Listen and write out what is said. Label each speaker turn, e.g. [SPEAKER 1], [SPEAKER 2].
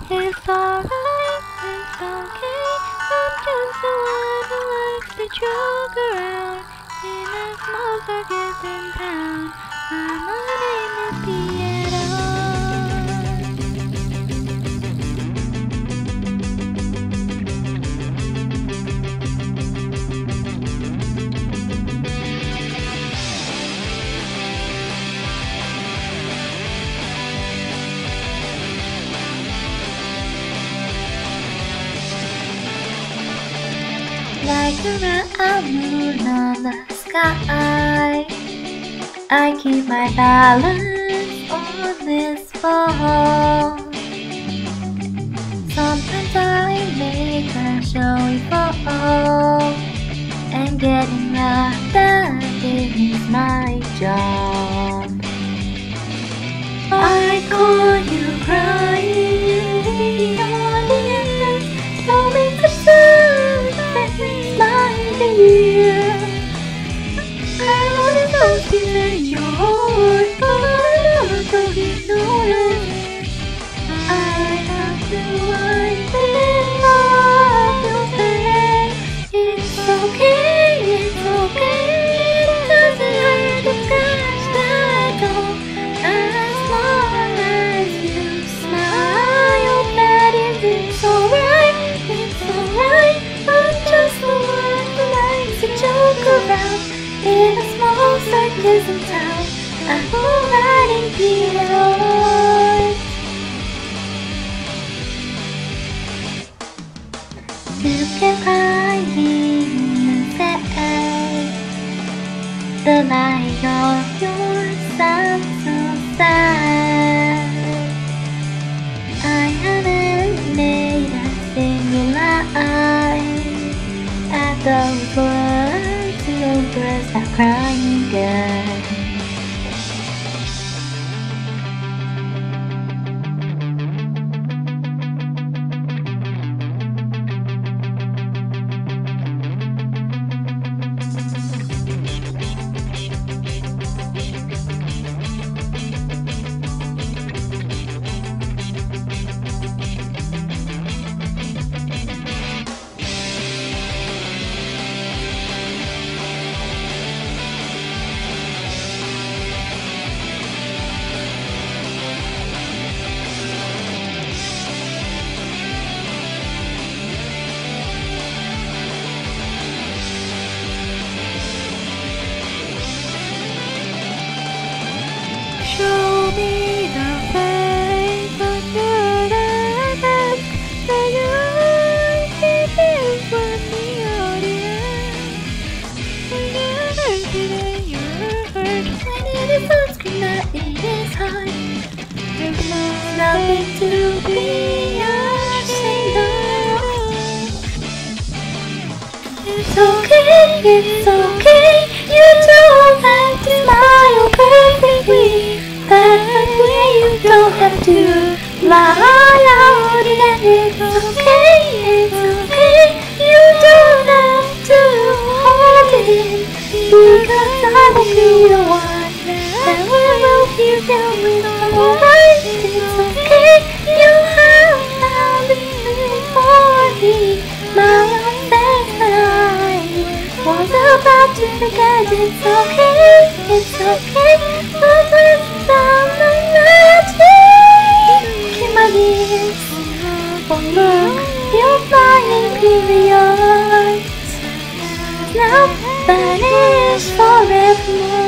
[SPEAKER 1] It's alright, it's okay. I'm just the one who likes to joke around in a small circus in town. My name is Pierrot. Like a round moon on the sky, I keep my balance on this ball. Sometimes I make a showy fall, and getting laughed at is my job. I caught you crying in the audience, don't make a sound, my dear. I wanna know you in your heart, but I don't know it. I have to wipe it off your face. It's okay, it's okay. It doesn't hurt to catch that door. As long as you smile, that it's alright, it's alright. I'm just the one who likes to joke around in a small circus in town. I'm alright in Pierrot. You can cry and say the light of yours sounds so sad. I haven't made a single lie at those words, your girls stop crying again. Show me the face under the mask. Say your eyes, it is from the audience. When you're hurt, you're hurt. And it is unscreen that it is hard. There's nothing to be ashamed of. It's okay, it's okay. You don't have to smile perfectly. That way you don't have to lie out, and it's okay, it's okay. You don't have to hold it, because I will be the one that will help you down with alright. It's okay, you have found the feeling for me. My face that I was about to forget. It's okay, it's okay. But let's down the magic in my ears. Oh look, you're flying Pierrot. Now vanish forevermore.